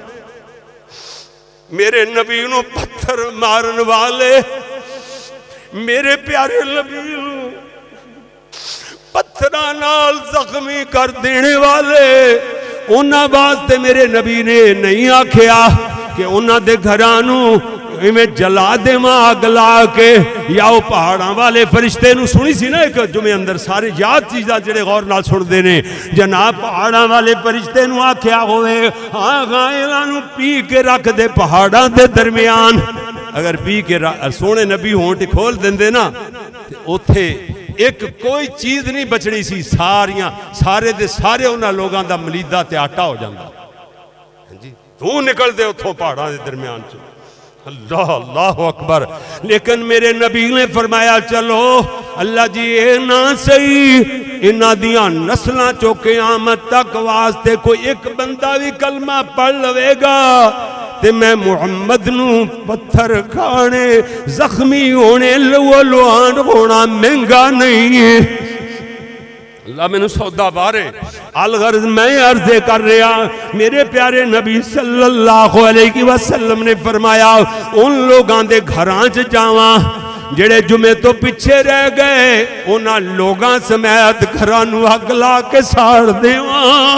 मेरे नबी नूं पत्थर मारन वाले, मेरे प्यारे नबी नूं पत्थरां नाल जख्मी कर देने वाले, उन्हां वास्ते मेरे नबी ने नहीं आख्या कि उन्हां दे घरां नूं इवें जला देवां अग ला के, या वो पहाड़ां वाले फरिश्ते नूं सुनी सी ना एक जुमे अंदर, सारे याद चीज़ां जेड़े गौर नाल सुनदे ने। जनाब पहाड़ां वाले फरिश्ते नूं आख्या होवे हाँ इन्हां नूं पी के रख दे पहाड़ां दे दरमियान, अगर पी के सोने नबी होंठ खोल देंदे ना उथे एक कोई चीज नहीं बचनी सी, सारियां सारे दे सारे उन्हां लोगां दा मलीदा ते आटा हो जांदा। जी तू निकलदे उथों पहाड़ां दे दरमियान च। अल्लाह अल्लाह अकबर। लेकिन मेरे नबी ने फरमाया चलो अल्लाह जी ये ना सही, इन्हां दियां नस्लां चो क़यामत तक वास्ते कोई एक बंदा भी कलमा पढ़ लवेगा ते मैं मुहम्मद नूं पत्थर खाने, जख्मी होने, लुओ लुहान होना महंगा नहीं है। अल्लाह मैनू सौदा बारे अलगर्ज मैं अर्जे कर रहा। मेरे प्यारे नबी सल्लल्लाहु अलैहि वसल्लम ने फरमाया उन लोगों के घरां च जावां जेड़े जुमे तो पिछे रह गए, उन्हां लोगां समेत घरां नूं अग ला के साड़ देवां।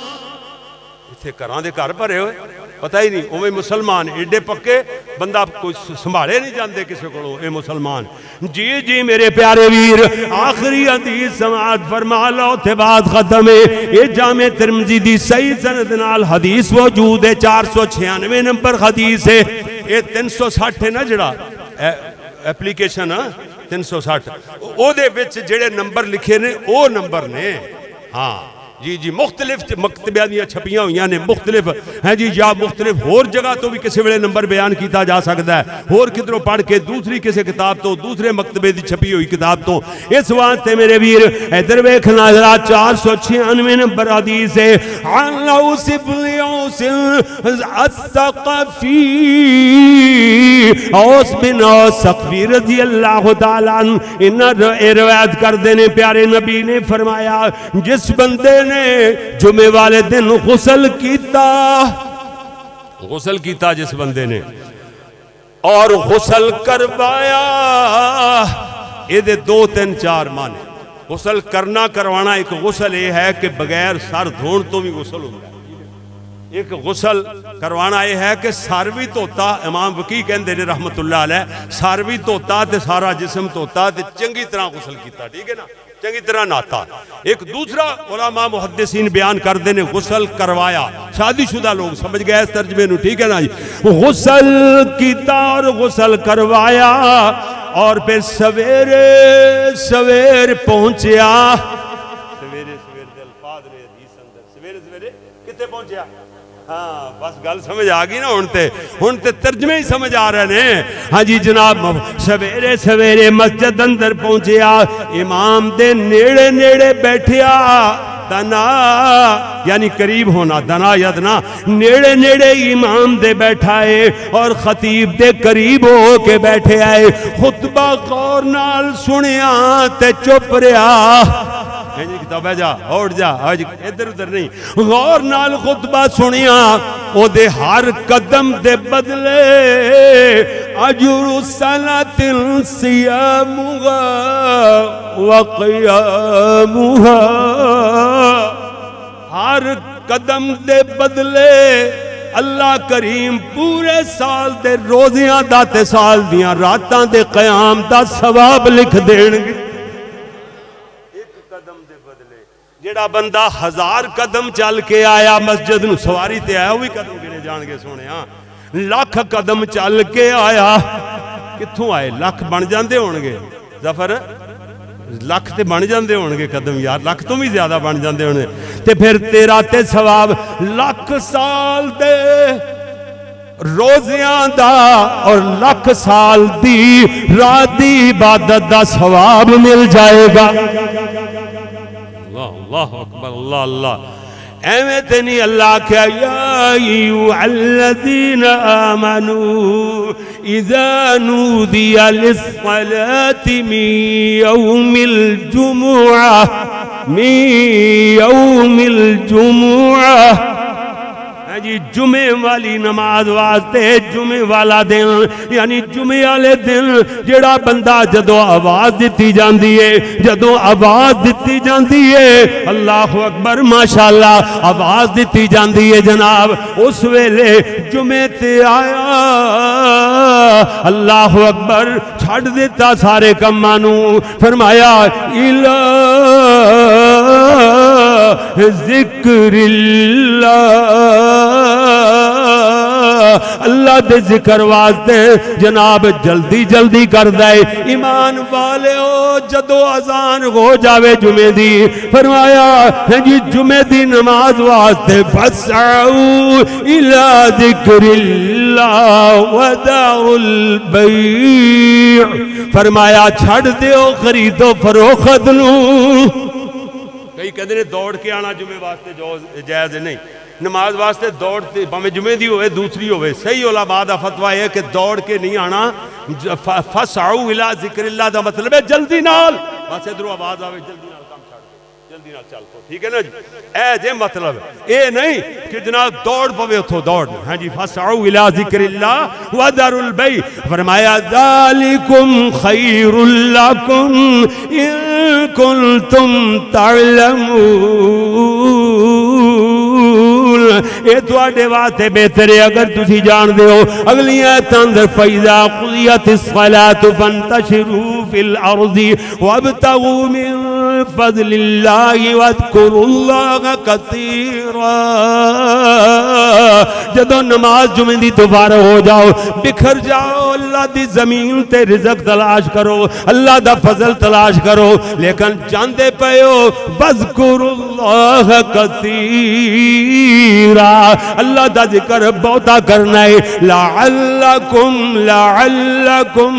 इत्थे घरां दे घर भरे होए पता ही नहीं, उवें मुसलमान एडे पक्के बंदा कोई संभाले नहीं जाते किसी को, ये मुसलमान। जी जी मेरे प्यारे वीर आखिरी हदीस समाअत फरमा लो ते बात खत्म है। ये जामे तिरमिज़ी दी सही सनद नाल हदीस मौजूद है, 496 नंबर हदीस है। ये 360 है ना जड़ा एप्लीकेशन 360 ओदे विच जेड़े नंबर लिखे ने वो नंबर ने। हाँ जी जी मुख्तलिफ मकतबियां दी छपियां हुई ने मुख्तलिफ हैं जी, या मुख्तलिफ होर जगह तो भी किसी वेले नंबर बयान किया जा सकता है, होर किधरों पढ़ के दूसरी किसी किताब तो दूसरे मकतबे की छपी हुई किताब तो। इस वास्ते मेरे वीर इधर वेखना जरा 496 नंबर हदीस है। अस्सक़फ़ी, औस बिन सक़फ़ी रज़ी अल्लाह तआला अन्हु इन्हां रिवायत करदे ने प्यारे नबी ने फरमाया जिस बंदे ने जुमे वाले दिन गुसल कीता जिस बंदे ने और गुसल करवाया, ये 2 3 4 माने। गुसल करना करवाना, एक गुसल ये है कि बगैर सर धोण तो भी गुसल होता है। एक गुसल करवाना यह है कि सर भी धोता, इमाम वकी कहते हैं रहमतुल्लाह अलैह, सर भी धोता ते सारा जिस्म धोता ते चंगी तरह गुसल किया, ठीक है ना, चंगी तरह नहाता। एक दूसरा उलमा मुहद्दिसीन बयान करते हैं गुसल करवाया, शादीशुदा लोग समझ गए इस तर्जमे नूं, ठीक है ना जी। गुसल किया और गुसल करवाया और फिर सवेरे सवेर पहुंचा, सवेरे सवेरे अल्फाज ने हदीस अंदर सवेरे सवेरे कितने पहुंचा। हाँ बस गल समझ आ गई ना, हुण ते तर्जमे ही समझ आ रहे ने। हाँ जी जनाब, सवेरे सवेरे मस्जिद अंदर पहुंचा, इमाम दे नेड़े नेड़े बैठिया, दना यानी करीब होना, दना यदना, नेड़े नेड़े इमाम दे बैठा है और खतीब दे करीब हो के बैठे आए। खुतबा गौर नाल सुनिया ते चुप रहा। किताबा जा उठ जा, आज इधर उधर नहीं, गौर नाल खुतबा सुनिया। ओदे हर कदम दे बदले अजरु सनतिन सियामुहा व क़ियामुहा, हर कदम दे बदले अल्लाह करीम पूरे साल दे रोजियां दा ते साल दियां रातां दे क़याम दा सवाब लिख देणगे। जेड़ा बंदा 1000 कदम चल के आया मस्जिद नूं, सवारी ते आया, वो भी कदम गिने जाणगे सोहणिया। लाख कदम चल के आया, कित्थों आए? लाख बन जाते होणगे जफर, लाख ते बन जाते होणगे कदम यार, लाख तो भी ज्यादा बन जाते होने। ते फिर तेरा ते सवाब लाख साल दे रोजियां दा और लाख साल दी रात दी इबादत दा सवाब मिल जाएगा। अल्लाह अकबर, अल्लाह अल्लाह। एवें ते नहीं अल्लाह क्या, या अय्युहल्लज़ीना आमनू इज़ा नूदिया लिस्सलाति मिन यौमिल जुमुआ, मिन यौमिल जुमुआ, जी जुमे वाली नमाज वास्ते, जुमे वाला दिन यानी जुमे वाले दिन जेड़ा बंदा जदों आवाज दिती जाती है, जदों आवाज दिती जाती है, अल्लाह अकबर माशाअल्लाह, आवाज दिती जाती है जनाब, उस वेले जुमे ते आया, अल्लाह अकबर छड़ दिता सारे कम्मां नूं, फरमाया इला ज़िक्रिल्लाह, अल्लाह दे जिक्र वास्ते जनाब जल्दी जल्दी कर दे। ईमान वाले हो, जदों अजान हो जावे जुमे दी, फरमाया है जी जुमे दी नमाज वास्ते फसअू इला ज़िक्रिल्लाह वदउल बैअ, फरमाया छड़ दियो खरीदो फरोख्त नूं। कई कहते हैं दौड़ के आना जुमे वास्ते जायज़ नहीं, नमाज वास्ते दौड़ भावें जुमे दी होवे दूसरी होवे, सही उलमा दा फतवा है कि दौड़ के नहीं आना। फसअू इला ज़िक्रिल्लाह दा मतलब है जल्दी नाल, बस इधरों आवाज आवे जल्दी नाल काम छड़ दे, जल्दी नाल चल पो, ठीक है ना जी, ए जे मतलब ये नहीं कि जनाब दौड़ पवे उथों दौड़। हाँ जी, फसअू इला ज़िक्रिल्लाह वदरुल बैअ, फरमाया ज़ालिकुम खैरुल लकुम इन कुंतुम तअलमून, ये तुहाडे वास्ते बेहतर है अगर तुसी जानदे हो। अगली आयत अंदर फैज़ा कुज़ियतिस सलातु फंतशिरू फिल अर्ज़ि वब्तगू मिन फज़लिल्लाहि वज़कुरुल्लाह कसीरा, जदों नमाज जुमे दी दोबारा हो जाओ, बिखर जाओ, अल्लाह दी जमीन ते रिज़्क तलाश करो, अल्लाह दा फजल तलाश करो, लेकिन जानते पे हो वज़कुरुल्लाह कसीरा, अल्लाह दा जिक्र बहुता करना है, लअल्लकुम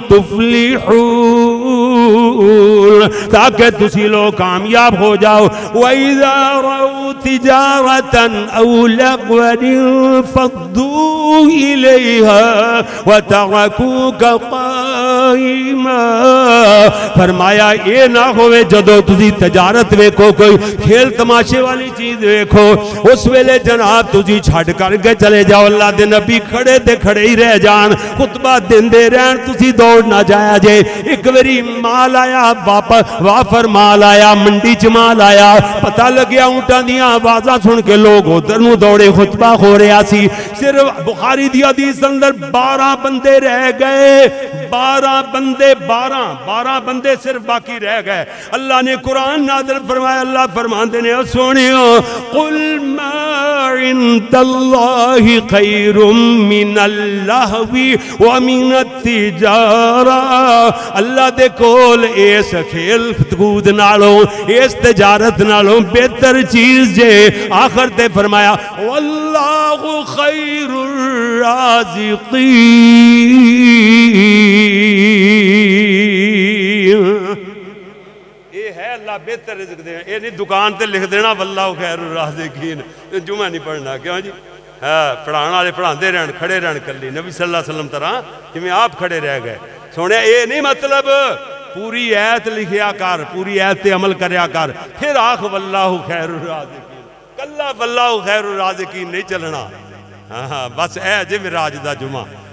तुफ्लिहून, ताकि तुसी लोग कामयाब हो जाओ। वइज़ा रअू तिजारतन औ मग़रिन फ़द्दू इलैहा व तरकूका क़ाइमा। फरमाया ये ना होवे जदों तुसी तजारत वेखो, कोई खेल तमाशे वाली चीज वेखो, उस वेले जनाब तुसी छड़ करके चले जाओ। अल्लाह दे नबी खड़े ते खड़े ही रह जान, खुतबा देंदे रहन, तुसी दौड़ ना जाया जे। एक बारी माल आया, वाफर माल आया, मंडी च माल आया, पता लग्या ऊंटां दियां आवाज़ां सुन के लोग उधर नूं दौड़े, खुतबा हो रहा सी। सिर्फ बुखारी दी हदीस अंदर 12 बंदे रह गए, 12 बंदे सिर्फ बाकी रह गए। अल्लाह ने कुरान नाज़िल फरमाया, अल्लाह फरमाते ने सोनियो कुल मा इंदल्लाहि खैरुम मिनल लहवी व मिनत तिजारा। अल्लाह दे कोल इस खेल कूद नालों, इस तजारत नालों बेहतर चीज जे। आखिर ते फरमाया वल्लाहु खैरुर राज़िकीन। ये है अल्लाह बेहतर रिज़्क दे। ये नहीं दुकान ते लिख देना वल्लाहु खैरुर राज़िकीन, जुमा नहीं पढ़ना। क्यों जी? हाँ, पढ़ाने वाले पढ़ाते रहन, खड़े रहन कली नबी सल्लल्लाहु अलैहि वसल्लम तरह जिवें आप खड़े रह गए। सुने ये नहीं मतलब पूरी ऐत लिखिया कर, पूरी ऐत ते अमल करया कर, फिर आख वल्लाहु खैरुर राज़िकीन। कल्ला वल्लाहु खैरुर राज़िकीन नहीं चलना। हाँ, बस ऐ जे मिराज दा जुमा।